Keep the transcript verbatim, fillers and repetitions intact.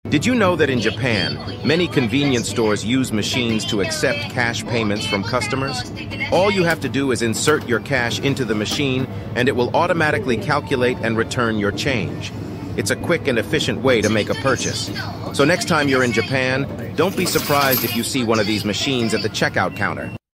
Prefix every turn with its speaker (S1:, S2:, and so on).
S1: Did you know that in Japan, many convenience stores use machines to accept cash payments from customers? All you have to do is insert your cash into the machine, and it will automatically calculate and return your change. It's a quick and efficient way to make a purchase. So next time you're in Japan, don't be surprised if you see one of these machines at the checkout counter.